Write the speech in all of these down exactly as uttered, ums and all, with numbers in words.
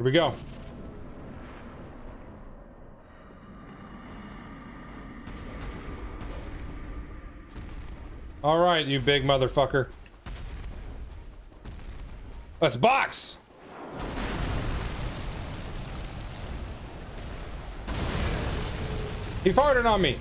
we go. All right, you big motherfucker. Let's box. He farted on me.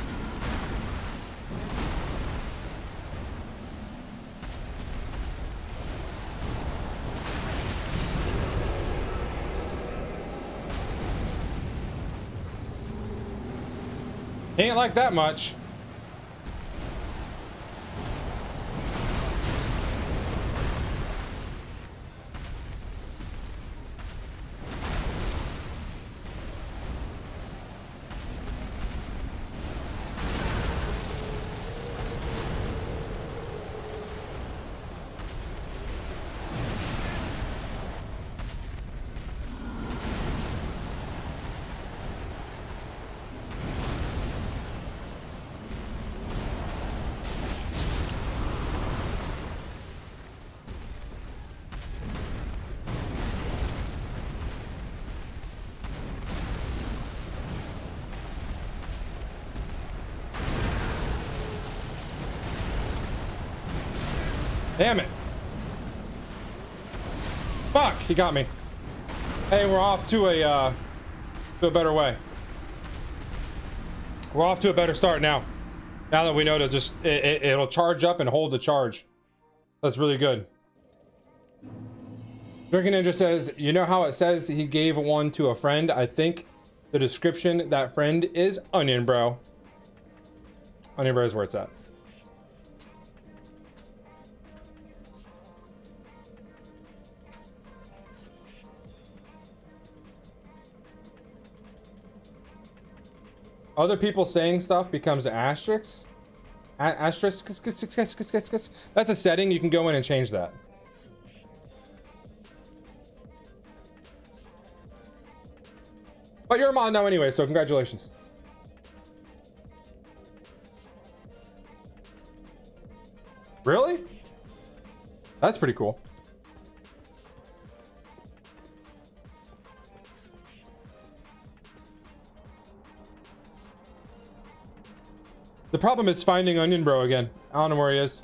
He ain't like that much. Damn it. Fuck, he got me. Hey, we're off to a, uh, to a better way. We're off to a better start now. Now that we know to just, it, it, it'll charge up and hold the charge. That's really good. Drinking Ninja says, you know how it says he gave one to a friend? I think the description, that friend is Onion Bro. Onion Bro is where it's at. Other people saying stuff becomes asterisk. A asterisk. That's a setting. You can go in and change that. But you're a mod now anyway, so congratulations. Really? That's pretty cool. The problem is finding Onion Bro again. I don't know where he is.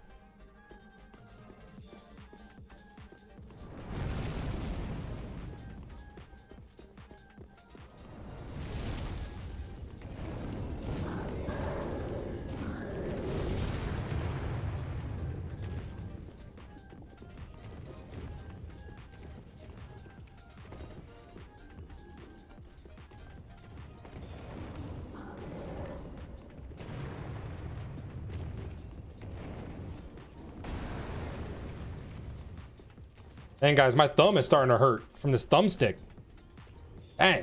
Dang, guys, my thumb is starting to hurt from this thumbstick. Dang.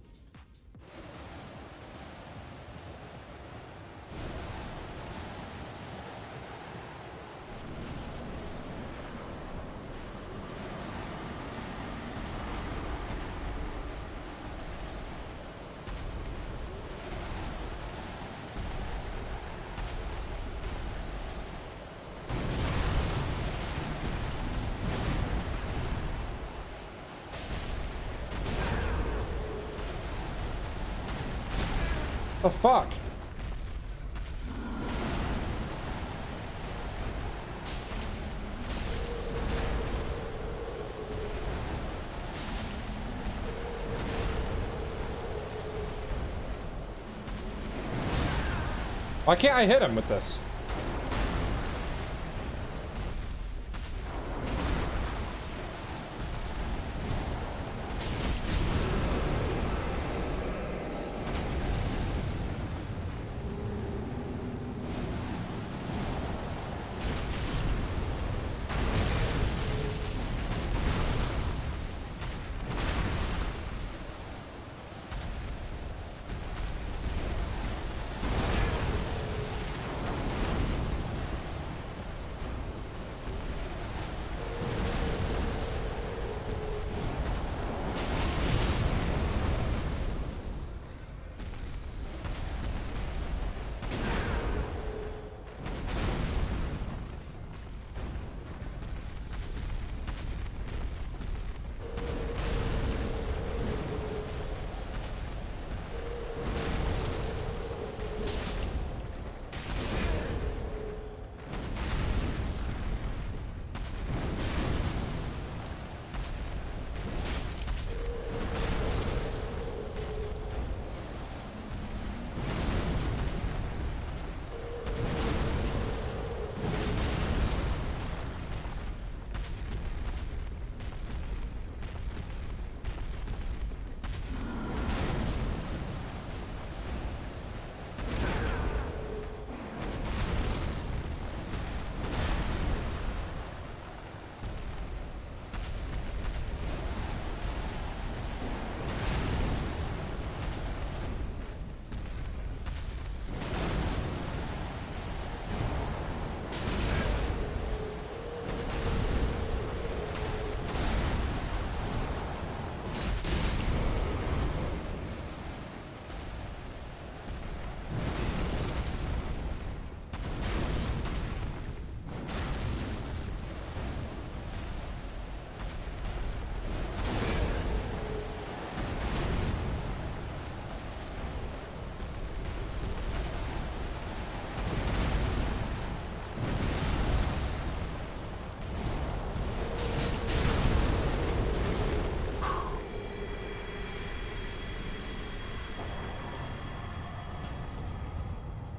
The fuck? Why can't I hit him with this?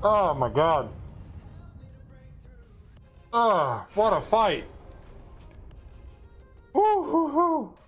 Oh my god. Oh, what a fight. Woo, hoo, hoo.